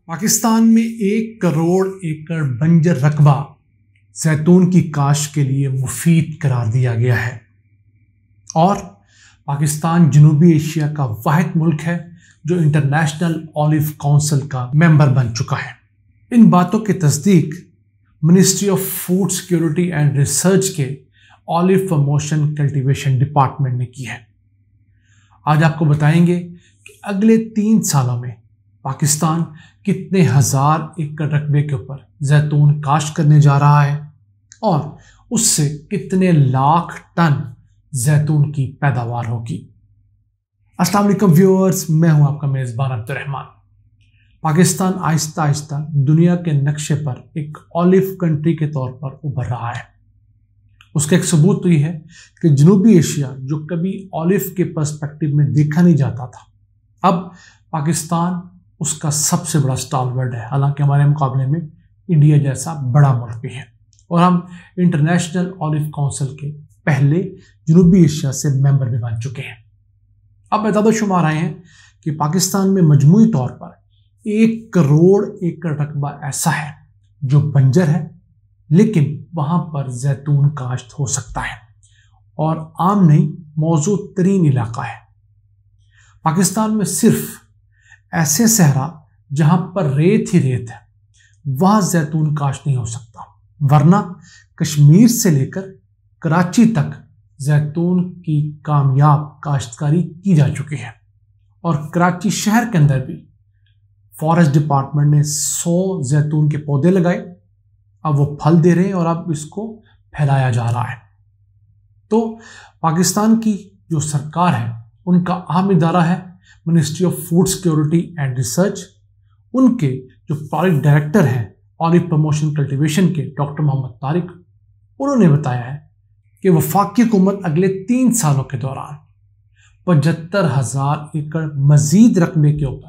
पाकिस्तान में 1 करोड़ एकड़ बंजर रकबा जैतून की काश्त के लिए मुफीद करार दिया गया है और पाकिस्तान जनूबी एशिया का वाहिद मुल्क है जो इंटरनेशनल ऑलिव काउंसिल का मेंबर बन चुका है। इन बातों की तस्दीक ministry of food security and research के ऑलिव प्रमोशन कल्टीवेशन डिपार्टमेंट ने की है। आज आपको बताएंगे कि अगले 3 सालों में पाकिस्तान कितने हजार एकड़ रकबे के ऊपर जैतून काश्त करने जा रहा है और उससे कितने लाख टन जैतून की पैदावार होगी। अस्सलाम वालेकुम व्यूअर्स, मैं हूं आपका मेज़बान अब्दुर्रहमान। पाकिस्तान आहिस्ता आहिस्ता दुनिया के नक्शे पर एक ऑलिव कंट्री के तौर पर उभर रहा है। उसका एक सबूत तो ये है कि जनूबी एशिया जो कभी ऑलिव के पर्सपेक्टिव में देखा नहीं जाता था, अब पाकिस्तान उसका सबसे बड़ा स्टॉलवर्ड है। हालांकि हमारे मुकाबले में इंडिया जैसा बड़ा मुल्क भी है और हम इंटरनेशनल ऑलिव काउंसिल के पहले जनूबी एशिया से मेंबर भी बन चुके हैं। अब एदाद शुमार आए हैं कि पाकिस्तान में मजमूई तौर पर 1 करोड़ एकड़ रकबा ऐसा है जो बंजर है, लेकिन वहां पर जैतून काश्त हो सकता है और आम नहीं, मौजूद तरीन इलाका है। पाकिस्तान में सिर्फ ऐसे सहरा जहां पर रेत ही रेत है वहां जैतून काश्त नहीं हो सकता, वरना कश्मीर से लेकर कराची तक जैतून की कामयाब काश्तकारी की जा चुकी है और कराची शहर के अंदर भी फॉरेस्ट डिपार्टमेंट ने 100 जैतून के पौधे लगाए। अब वो फल दे रहे हैं और अब इसको फैलाया जा रहा है। तो पाकिस्तान की जो सरकार है उनका अहम इदारा है ministry of food security and research. उनके जो प्रोजेक्ट डायरेक्टर हैं ऑलिव प्रमोशन कल्टीवेशन के डॉक्टर मोहम्मद तारिक, उन्होंने बताया है कि वफाकी हुकूमत अगले 3 सालों के दौरान 75,000 एकड़ मजीद रकबे के ऊपर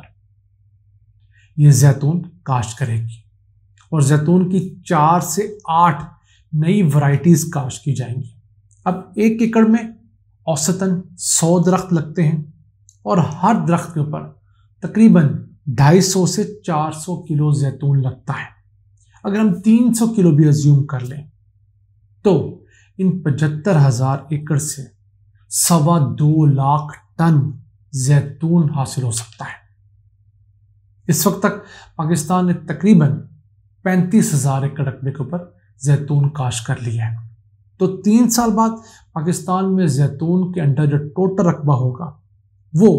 ये जैतून काश्त करेगी और जैतून की 4 से 8 नई वैरायटीज काश्त की जाएंगी। अब 1 एकड़ में औसतन 100 दरख्त लगते हैं और हर दरख्त के ऊपर तकरीबन 250 से 400 किलो जैतून लगता है। अगर हम 300 किलो भी अज्यूम कर लें तो इन 75,000 एकड़ से 2.25 लाख टन जैतून हासिल हो सकता है। इस वक्त तक पाकिस्तान ने तकरीबन 35,000 एकड़ रकबे के ऊपर जैतून काश्त कर लिया है। तो 3 साल बाद पाकिस्तान में जैतून के अंडर जो टोटल रकबा होगा वो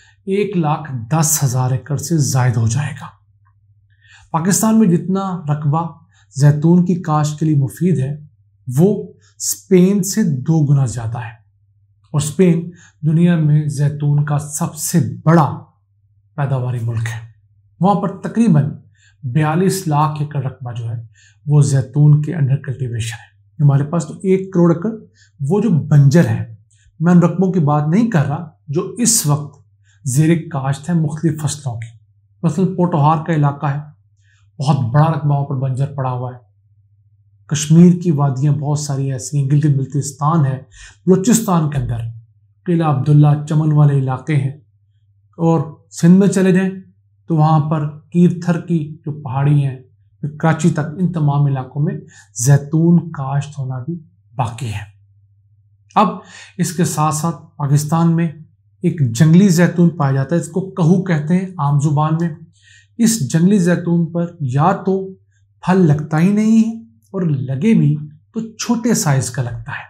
1,10,000 एकड़ से जायद हो जाएगा। पाकिस्तान में जितना रकबा जैतून की काश्त के लिए मुफीद है वो स्पेन से 2 गुना ज्यादा है और स्पेन दुनिया में जैतून का सबसे बड़ा पैदावारी मुल्क है। वहां पर तकरीबन 42 लाख एकड़ रकबा जो है वो जैतून के अंडर कल्टीवेशन है। हमारे पास तो 1 करोड़ एकड़ वो जो बंजर है। मैं उन रकबों की बात नहीं कर रहा जो इस वक्त ज़ेरे काश्त है मुख्तलिफ फसलों की। मसलन पोटोहार का इलाका है, बहुत बड़ा रकबा वहाँ पर बंजर पड़ा हुआ है। कश्मीर की वादियाँ बहुत सारी ऐसी हैं, गिलगित बल्तिस्तान है, बलूचिस्तान के अंदर किला अब्दुल्ला, चमन वाले इलाके हैं और सिंध में चले जाएं तो वहाँ पर कीरथर की जो पहाड़ी हैं, कराची तक, इन तमाम इलाकों में जैतून काश्त होना भी बाकी है। अब इसके साथ साथ पाकिस्तान में एक जंगली जैतून पाया जाता है, इसको कहू कहते हैं आम जुबान में। इस जंगली जैतून पर या तो फल लगता ही नहीं है और लगे भी तो छोटे साइज का लगता है।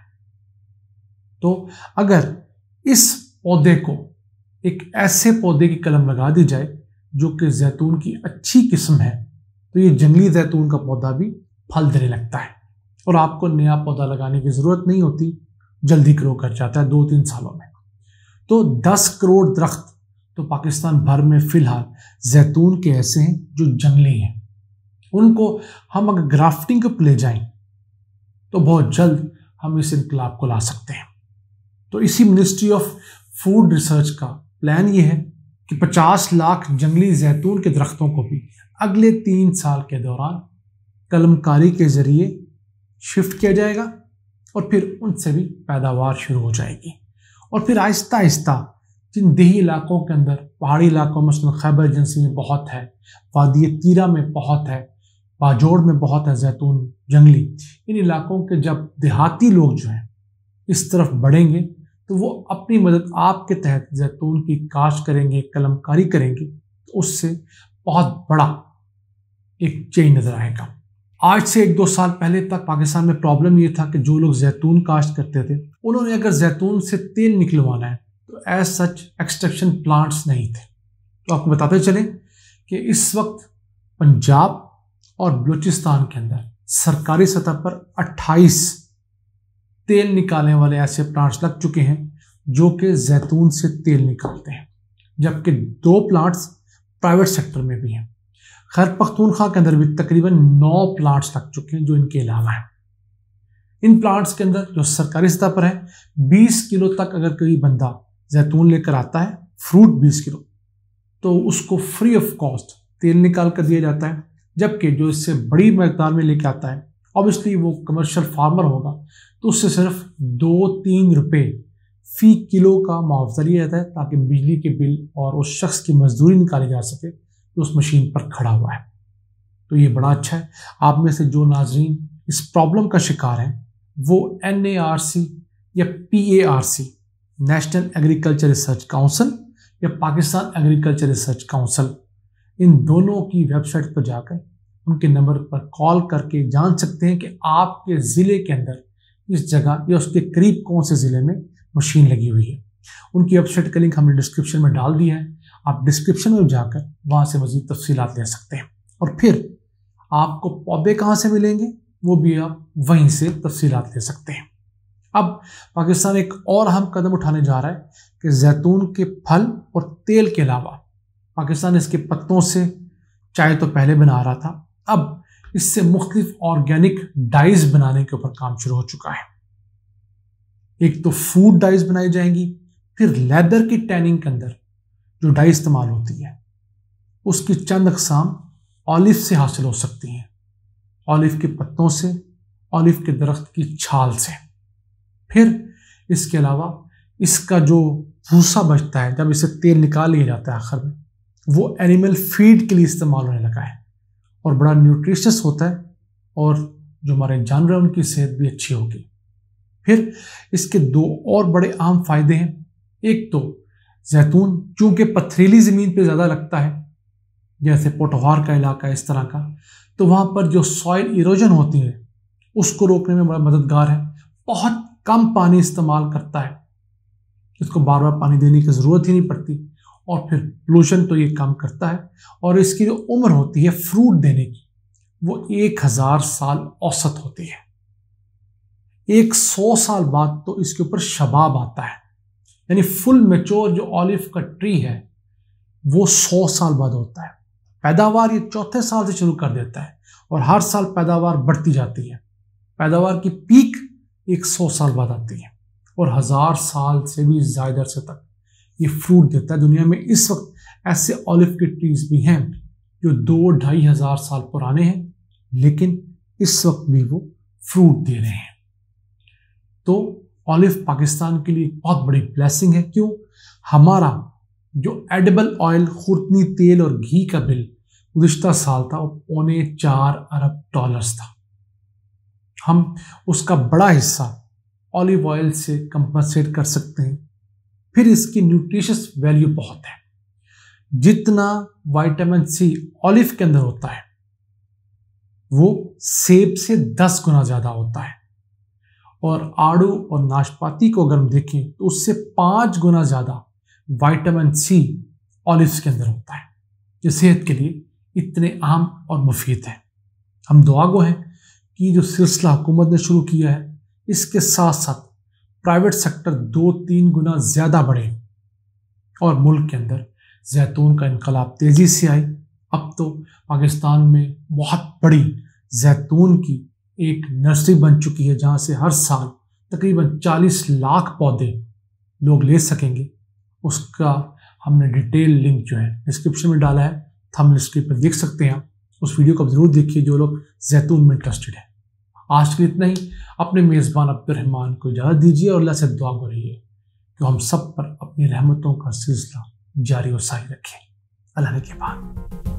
तो अगर इस पौधे को एक ऐसे पौधे की कलम लगा दी जाए जो कि जैतून की अच्छी किस्म है तो ये जंगली जैतून का पौधा भी फल देने लगता है और आपको नया पौधा लगाने की जरूरत नहीं होती, जल्दी ग्रो कर जाता है 2-3 सालों में। तो 10 करोड़ दरख्त तो पाकिस्तान भर में फिलहाल जैतून के ऐसे हैं जो जंगली हैं। उनको हम अगर ग्राफ्टिंग को ले जाएं तो बहुत जल्द हम इस इनकलाब को ला सकते हैं। तो इसी मिनिस्ट्री ऑफ फूड रिसर्च का प्लान ये है कि 50 लाख जंगली जैतून के दरख्तों को भी अगले 3 साल के दौरान कलमकारी के जरिए शिफ्ट किया जाएगा और फिर उनसे भी पैदावार शुरू हो जाएगी और फिर आहिस्ता आहिस्ता जिन देही इलाकों के अंदर, पहाड़ी इलाकों में मसलन खैबर एजेंसी में बहुत है, वादी तीरा में बहुत है, बाजोड़ में बहुत है जैतून जंगली। इन इलाकों के जब देहाती लोग जो हैं इस तरफ बढ़ेंगे तो वो अपनी मदद आपके तहत जैतून की काश्त करेंगे, कलमकारी करेंगे, तो उससे बहुत बड़ा एक चेंज नजर आएगा। आज से 1-2 साल पहले तक पाकिस्तान में प्रॉब्लम ये था कि जो लोग जैतून काश्त करते थे, उन्होंने अगर जैतून से तेल निकलवाना है तो एज सच एक्सट्रैक्शन प्लांट्स नहीं थे। तो आपको बताते चले कि इस वक्त पंजाब और बलूचिस्तान के अंदर सरकारी सतह पर 28 तेल निकालने वाले ऐसे प्लांट्स लग चुके हैं जो कि जैतून से तेल निकालते हैं, जबकि 2 प्लांट्स प्राइवेट सेक्टर में भी हैं। खैर पख्तूनख्वा के अंदर भी तकरीबन 9 प्लांट्स लग चुके हैं जो इनके अलावा हैं। इन प्लांट्स के अंदर जो सरकारी सतह पर है, 20 किलो तक अगर कोई बंदा जैतून लेकर आता है, फ्रूट 20 किलो, तो उसको फ्री ऑफ कॉस्ट तेल निकाल कर दिया जाता है। जबकि जो इससे बड़ी मकदार में लेके आता है, ऑब्वियसली वो कमर्शियल फार्मर होगा, तो उससे सिर्फ 2-3 रुपए फी किलो का मुआवजा लिया जाता है ताकि बिजली के बिल और उस शख्स की मजदूरी निकाली जा सके जो उस मशीन पर खड़ा हुआ है। तो ये बड़ा अच्छा है। आप में से जो नाजरीन इस प्रॉब्लम का शिकार हैं वो NARC या PARC, national agriculture research council या पाकिस्तान एग्रीकल्चर रिसर्च काउंसिल, इन दोनों की वेबसाइट पर जाकर उनके नंबर पर कॉल करके जान सकते हैं कि आपके ज़िले के अंदर इस जगह या उसके करीब कौन से ज़िले में मशीन लगी हुई है। उनकी वेबसाइट का लिंक हमने डिस्क्रिप्शन में डाल दिया है, आप डिस्क्रिप्शन में जाकर वहाँ से मज़ीद तफसीलात ले सकते हैं। और फिर आपको पौधे कहाँ से मिलेंगे वो भी आप वहीं से तफसीलात ले सकते हैं। अब पाकिस्तान एक और अहम कदम उठाने जा रहा है कि जैतून के फल और तेल के अलावा पाकिस्तान इसके पत्तों से चाय तो पहले बना रहा था, अब इससे मुख्तलिफ ऑर्गेनिक डाइज बनाने के ऊपर काम शुरू हो चुका है। एक तो फूड डाइज बनाई जाएंगी, फिर लेदर की टैनिंग के अंदर जो डाई इस्तेमाल होती है उसकी चंद अकसाम ऑलिव से हासिल हो सकती हैं, ऑलिव के पत्तों से, ऑलिव के दरख्त की छाल से। फिर इसके अलावा इसका जो भूसा बचता है, जब इसे तेल निकाल लिया जाता है आखिर में, वो एनिमल फीड के लिए इस्तेमाल होने लगा है और बड़ा न्यूट्रिशियस होता है और जो हमारे जानवर हैं उनकी सेहत भी अच्छी होगी। फिर इसके 2 और बड़े अहम फायदे हैं। एक तो जैतून चूंकि पथरीली ज़मीन पे ज़्यादा लगता है, जैसे पोटोहार का इलाका इस तरह का, तो वहाँ पर जो सॉइल इरोजन होती है उसको रोकने में बड़ा मददगार है। बहुत कम पानी इस्तेमाल करता है, इसको बार बार पानी देने की ज़रूरत ही नहीं पड़ती, और फिर पोल्यूशन तो ये कम करता है। और इसकी जो उम्र होती है फ्रूट देने की वो 1000 साल औसत होती है। 100 साल बाद तो इसके ऊपर शबाब आता है, यानी फुल मैच्योर जो ऑलिव का ट्री है वो 100 साल बाद होता है। पैदावार ये 4थे साल से शुरू कर देता है और हर साल पैदावार बढ़ती जाती है। पैदावार की पीक 100 साल बाद आती है और 1000 साल से भी ज़्यादा अरसे तक ये फ्रूट देता है। दुनिया में इस वक्त ऐसे ऑलिव के ट्रीज भी हैं जो 2-2.5 हज़ार साल पुराने हैं, लेकिन इस वक्त भी वो फ्रूट दे रहे हैं। तो ऑलिव पाकिस्तान के लिए बहुत बड़ी ब्लेसिंग है। क्यों? हमारा जो एडिबल ऑयल, खुर्दनी तेल और घी का बिल गुज़िश्ता साल था वो $4.25 अरब था। हम उसका बड़ा हिस्सा ऑलिव ऑयल से कंपनसेट कर सकते हैं। फिर इसकी न्यूट्रिशियस वैल्यू बहुत है। जितना विटामिन सी ऑलिव के अंदर होता है वो सेब से 10 गुना ज़्यादा होता है, और आड़ू और नाशपाती को अगर हम देखें तो उससे 5 गुना ज़्यादा विटामिन सी ऑलिव्स के अंदर होता है, जो सेहत के लिए इतने अहम और मुफीद है। हम दुआ गो हैं कि जो सिलसिला हुकूमत ने शुरू किया है इसके साथ साथ प्राइवेट सेक्टर 2-3 गुना ज़्यादा बढ़े और मुल्क के अंदर जैतून का इनकलाब तेज़ी से आए। अब तो पाकिस्तान में बहुत बड़ी जैतून की एक नर्सरी बन चुकी है जहाँ से हर साल तकरीबन 40 लाख पौधे लोग ले सकेंगे। उसका हमने डिटेल लिंक जो है डिस्क्रिप्शन में डाला है, थंबनेल स्क्रीन पर देख सकते हैं आप। उस वीडियो को आप ज़रूर देखिए जो लोग जैतून में इंटरेस्टेड है। आज के लिए इतना ही। अपने मेज़बान अब्दुर्रहमान को इजाज़त दीजिए और अल्लाह से दुआ को रहिए कि हम सब पर अपनी रहमतों का सिलसिला जारी और सारी रखें। अल्लाह के बाद।